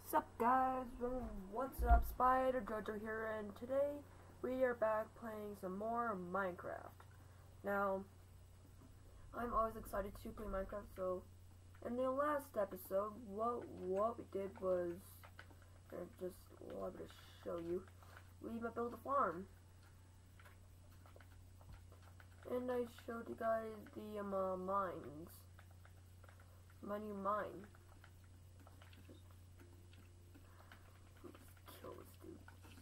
Sup guys, what's up, Spider Jojo here, and today we are back playing some more Minecraft. Now, I'm always excited to play Minecraft, so in the last episode, what we did was, let me show you, we built a farm. And I showed you guys the mines, my new mine. Kill this dude.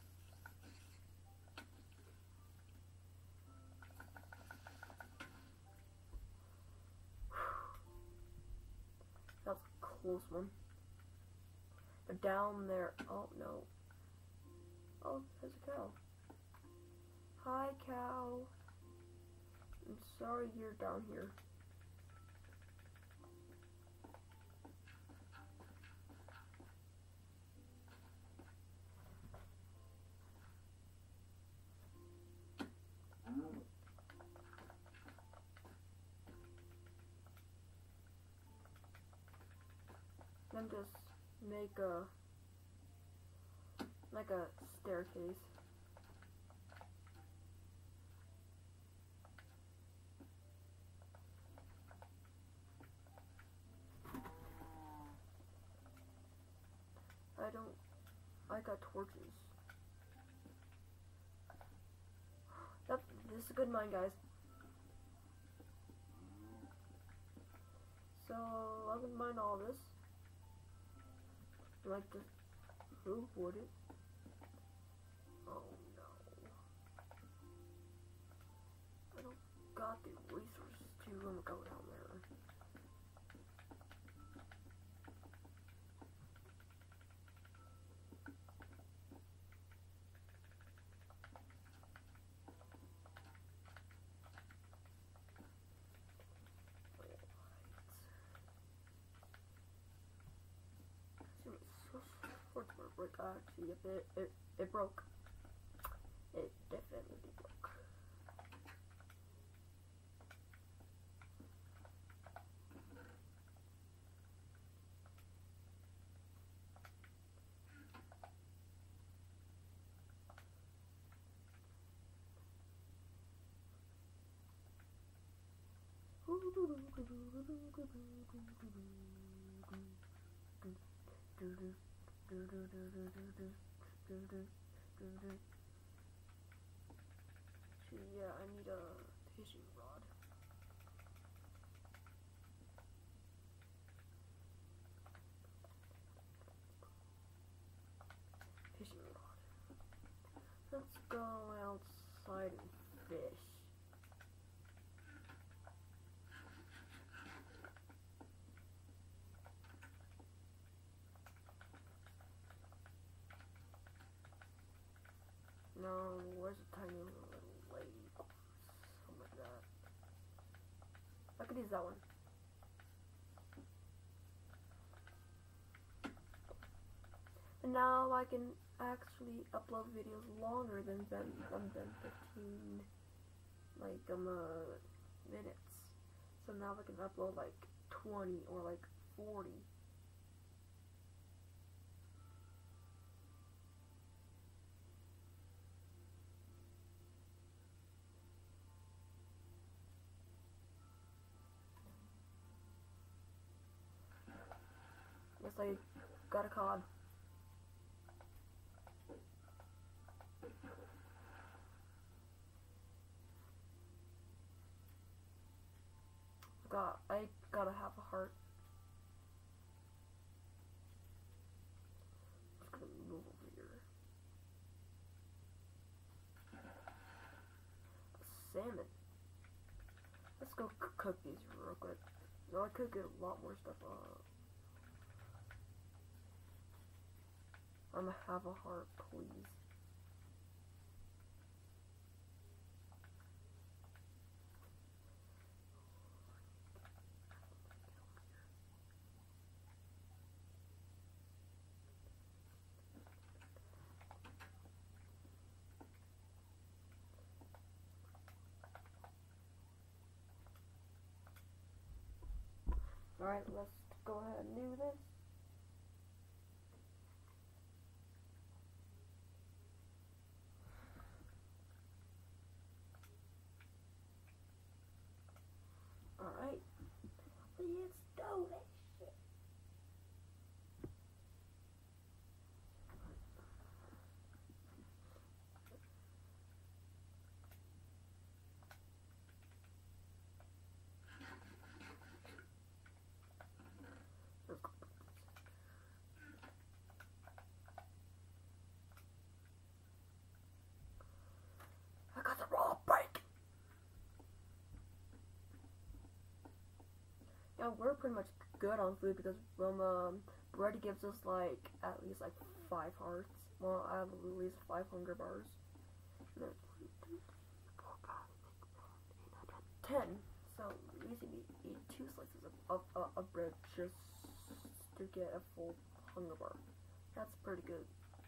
That's a close one. But down there, oh no. Oh, there's a cow. Hi, cow. I'm sorry you're down here. Then just make like a staircase. I got torches. Yep, this is a good mine, guys. So, I can mine all this. Like this. Who would it? Oh no. I don't got the resources to go down there. Actually, if it broke. It definitely broke. Yeah, I need a fishing rod. Fishing rod. Let's go outside and fish. No, where's a tiny little lake? Something like that. I could use that one. And now I can actually upload videos longer than 15 minutes. So now I can upload like 20 or like 40. Yes, I got a cod. I gotta have a heart. I'm just gonna move over here. Salmon. Let's go cook these real quick. So I could get a lot more stuff up. I'm gonna have a heart, please. Alright, let's go ahead and do this. let's do this shit. I got the raw break. Yeah, we're pretty much good on food because bread gives us like at least like 5 hearts. Well, I have at least 500 bars. 10. So we usually eat 2 slices of bread just to get a full hunger bar. That's pretty good.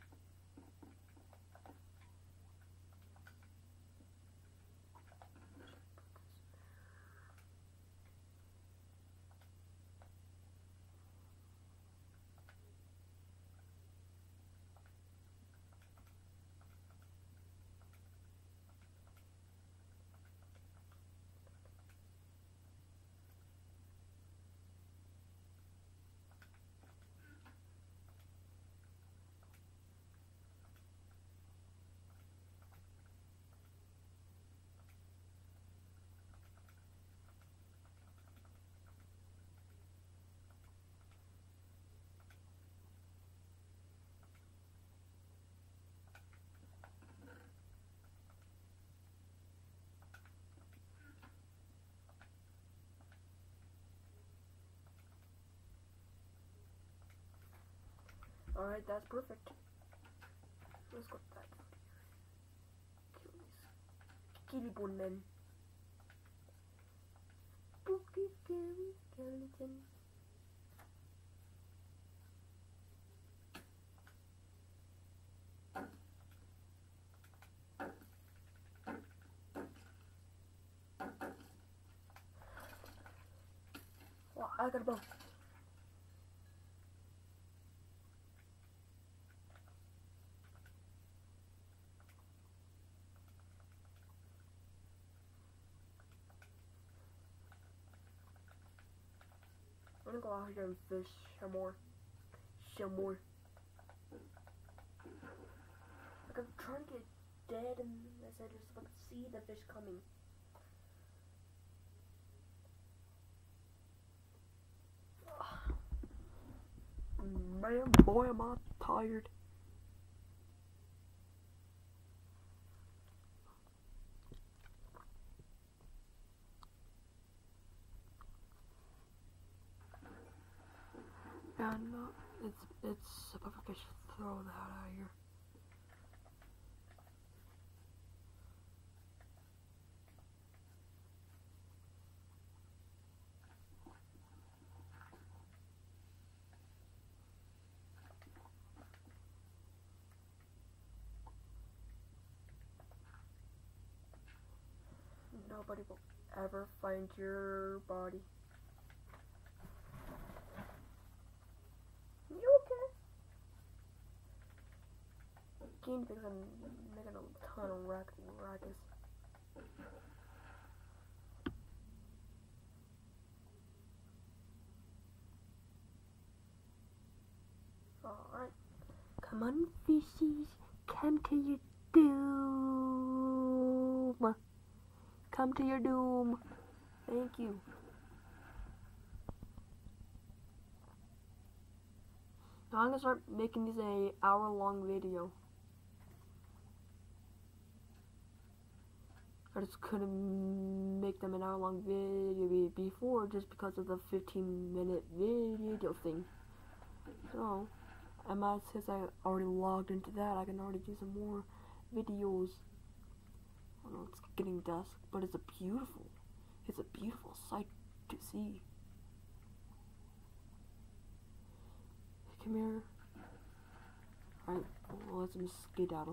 Alright, that's perfect. Let's go back over here. Kill these skeleton men. Spooky, scary skeleton. Wow, I got a bow. I'm gonna go out here and fish some more. Like I'm trying to get dead and as I just like see the fish coming. Man, boy, am I tired. And it's a puffer fish. Throw that out of here. Nobody will ever find your body. You okay? Guinea pigs are making a ton of racket. Alright. Come on, fishies. Come to your doom. Come to your doom. Thank you. Now I'm gonna start making these a hour-long video. I just couldn't make them an hour-long video before just because of the 15-minute video thing. So, since I already logged into that, I can already do some more videos. I know it's getting dusk, but it's a beautiful sight to see. Come here. Alright, well, let's just skedaddle.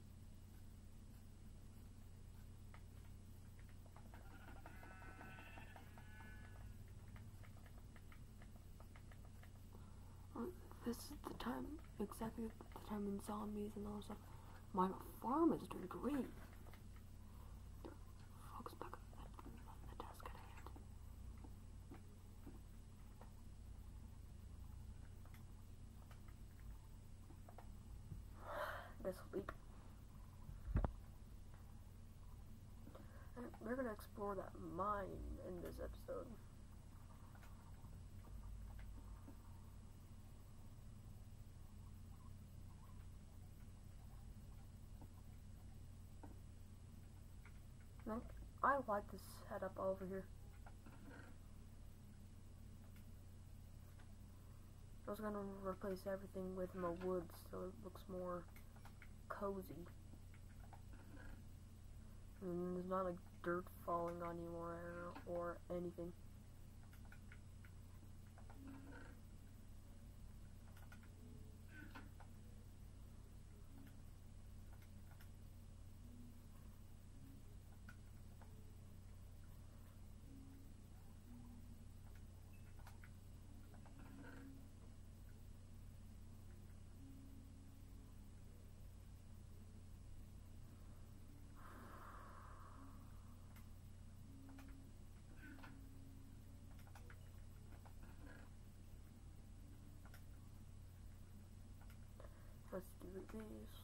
This is the time, exactly the time when zombies and all stuff. My farm is doing great. Focus back on the task at hand. this week. And we're gonna explore that mine in this episode. I like this setup over here. I was gonna replace everything with my woods so it looks more cozy. And there's not like dirt falling on you or anything. Let's do these.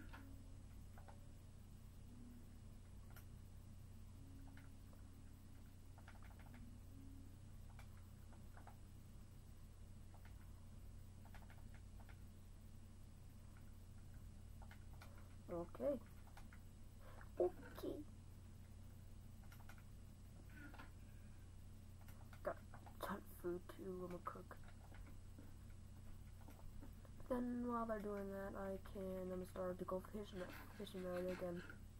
Okay. Got a ton of food too, I'm gonna cook. Then while they're doing that, I'm gonna start to go fishing area again.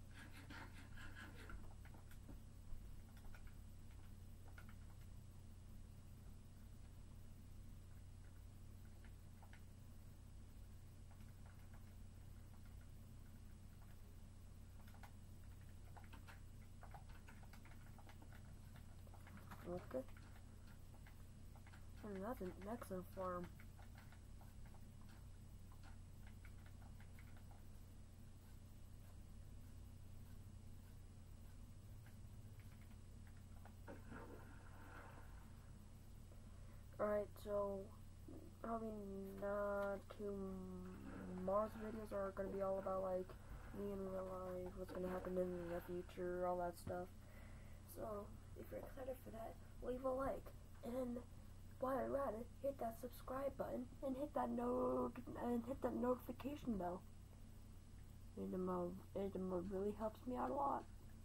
Okay. And that's an excellent farm. Alright, so probably not tomorrow's videos are gonna be all about like me in real life, what's gonna happen in the future, all that stuff. So if you're excited for that, leave a like, and while you're at it, hit that subscribe button and hit that notification bell. It really helps me out a lot.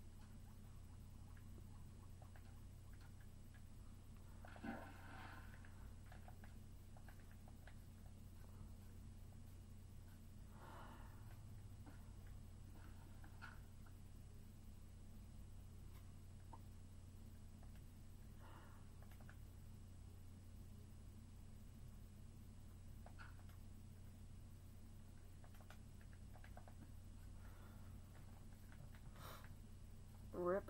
Rip.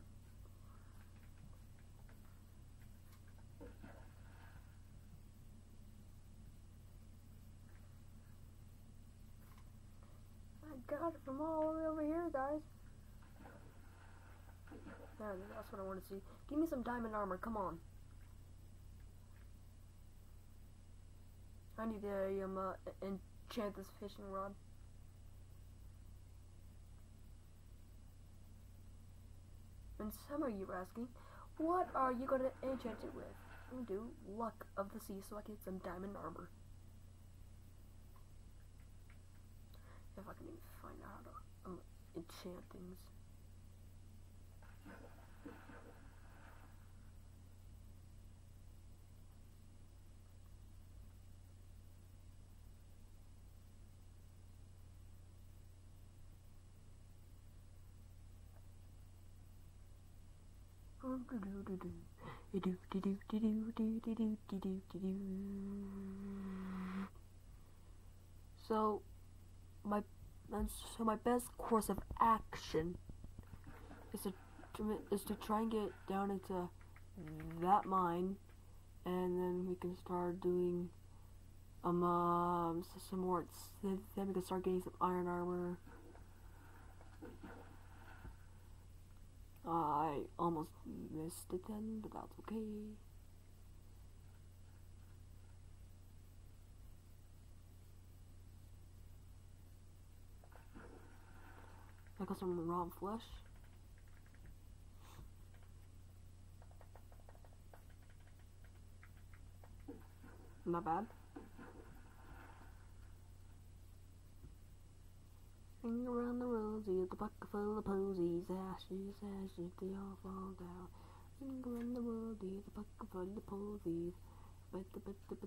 I got it from all the way over here, guys. Yeah, that's what I want to see. Give me some diamond armor, come on. I need to enchant this fishing rod. And some of you are asking, what are you going to enchant it with? I'm going to do Luck of the Sea so I can get some diamond armor. If I can even find out how to enchant things. So my best course of action is to try and get down into that mine, and then we can start doing some more. Then we can start getting some iron armor. I almost missed it then, but that's okay. got some raw flesh. My bad. Ring around the rosy, the bucket full of posies, ashes, ashes, they all fall down. Ring around the rosy, the bucket full of posies, but the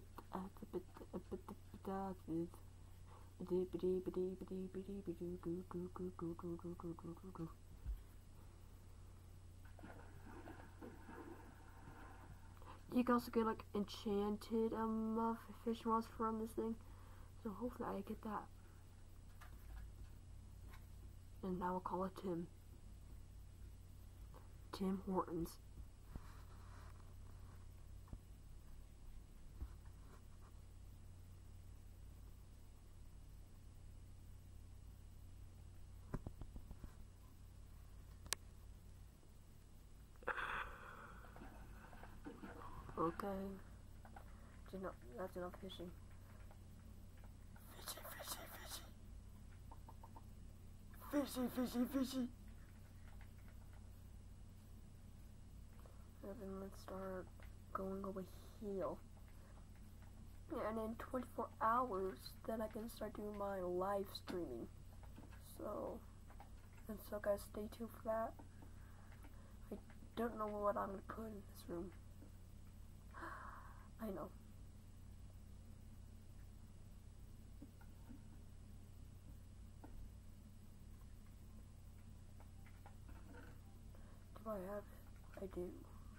you can also get like enchanted fishing rods from this thing, so hopefully I get that. And I will call it Tim Hortons. Okay. That's enough fishing. Fishy. And then let's start going over here. Yeah, and in 24 hours, then I can start doing my live streaming. So guys, stay tuned for that. I don't know what I'm gonna put in this room. I know. Do I have it? I do.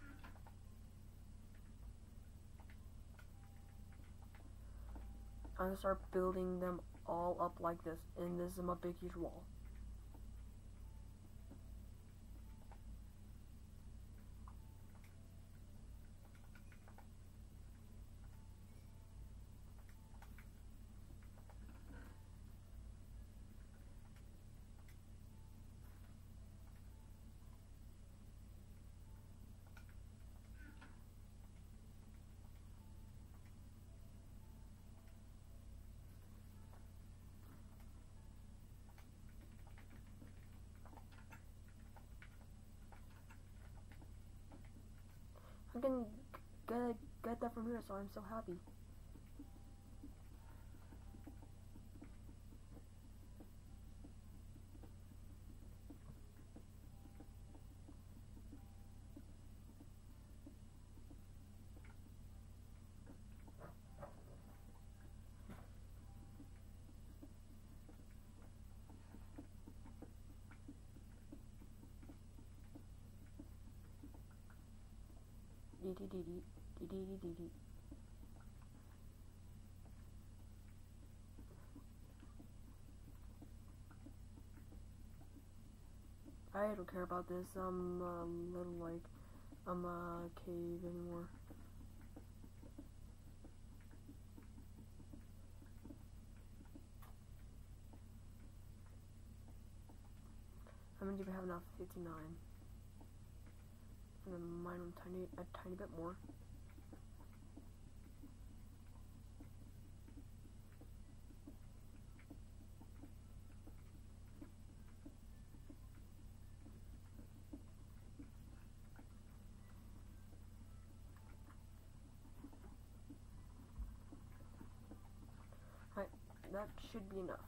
I'm gonna start building them all up like this, and this is my big huge wall. I can get that from here, so I'm so happy. I don't care about this little like cave anymore. How many do we have now? 59. And then mine a tiny bit more. Right, that should be enough.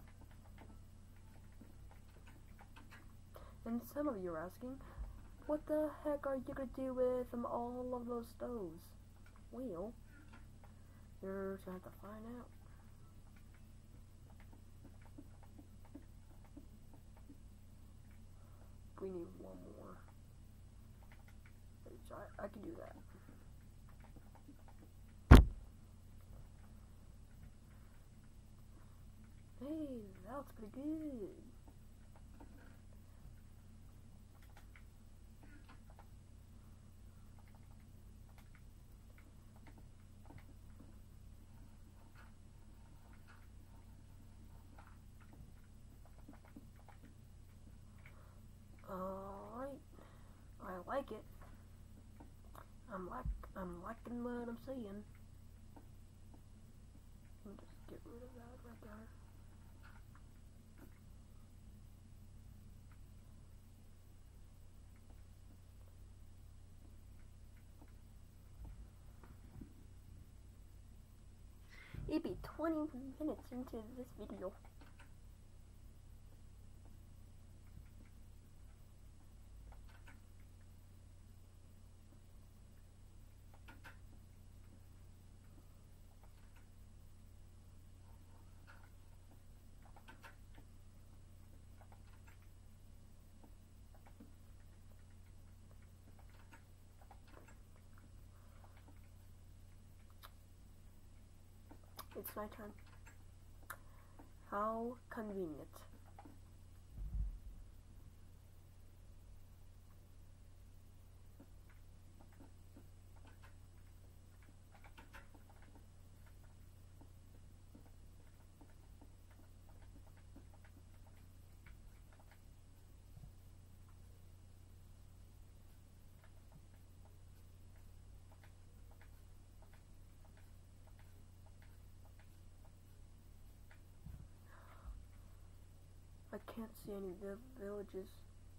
And some of you are asking, what the heck are you gonna do with all of those stoves? Well, you're gonna have to find out. We need one more. I can do that. Hey, that looks pretty good. Alright, I like it. I'm liking what I'm seeing. Let me just get rid of that right there. maybe 20 minutes into this video. It's my turn. How convenient. I can't see any villages.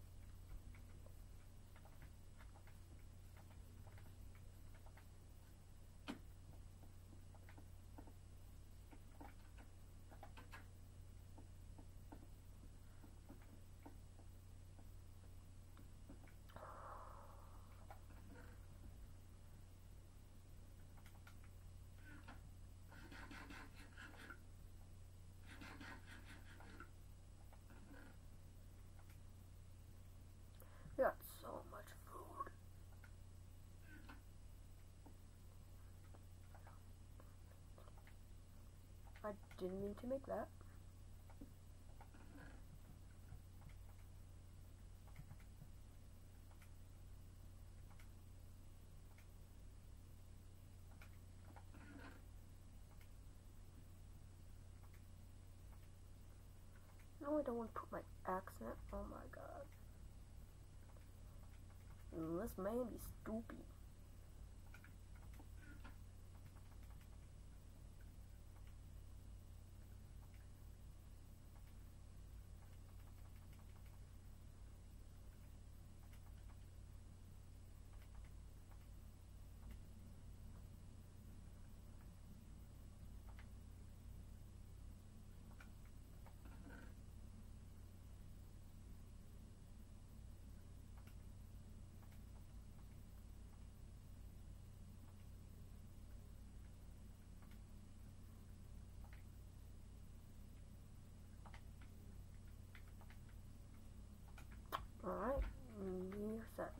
We got so much food. I didn't mean to make that. No, I don't want to put my accent. Oh my god. This man be stupid. Alright, you're set.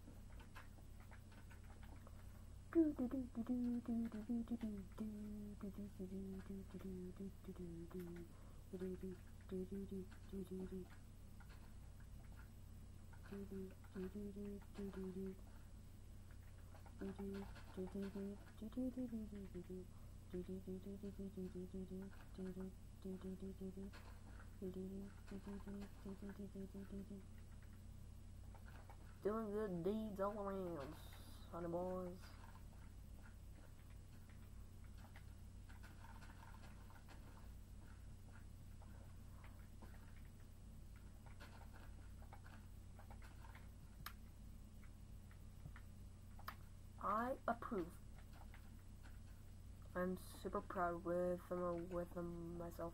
Doing good deeds all around, sonny boys. I approve. I'm super proud with myself.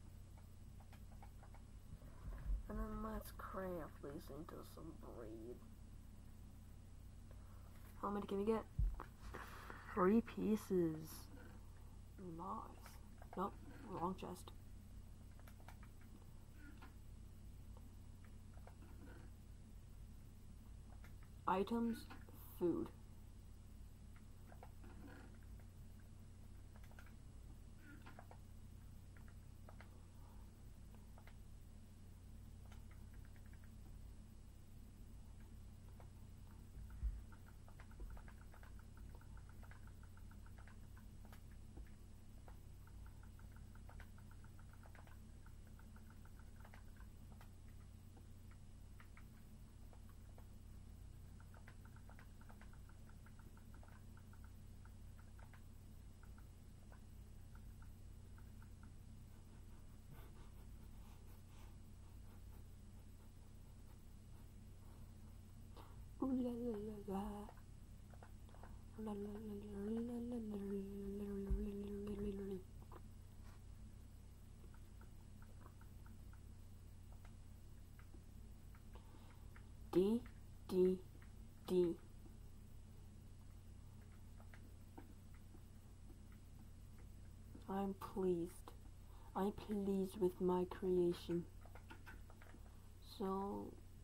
And then let's craft these into some bread. How many can we get? 3 pieces. Nice. Nope, wrong chest. Items, food. Ooh la la la la. La la la la la la la la la la la. D, D, D. I'm pleased. I'm pleased with my creation. So,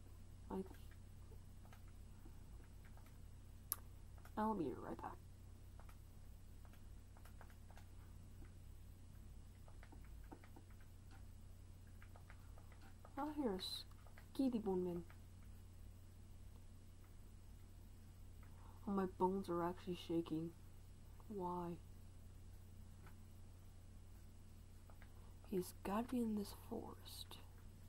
I'll be right back. Ah, here's Kitty Bone Man. Oh, my bones are actually shaking. Why? He's gotta be in this forest.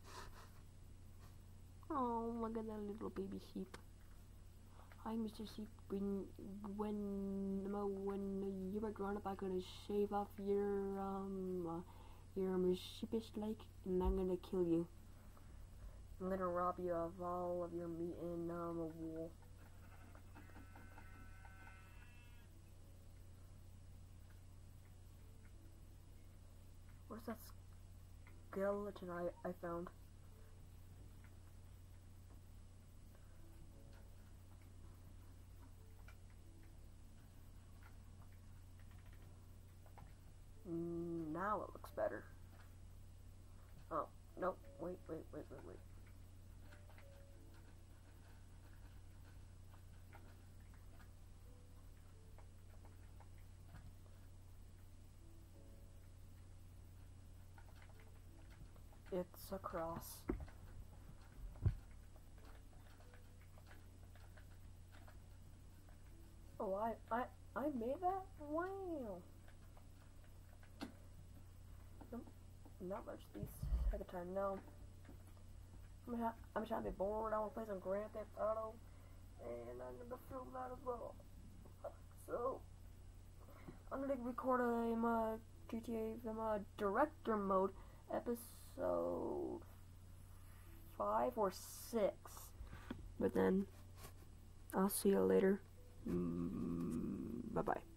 Oh, look at that little baby sheep. Hi, Mr. Sheep. When you are grown up, I'm gonna shave off your sheepish leg, and I'm gonna kill you. I'm gonna rob you of all of your meat and wool. Where's that skeleton I found? Now it looks better. Oh, nope. Wait. It's a cross. Oh, I made that? Wow. Nope, not much this second time, no. I'm trying to be bored. I want to play some Grand Theft Auto, and I'm gonna film that as well. So, I'm gonna record a GTA Director Mode episode 5 or 6. But then, I'll see you later. Bye-bye.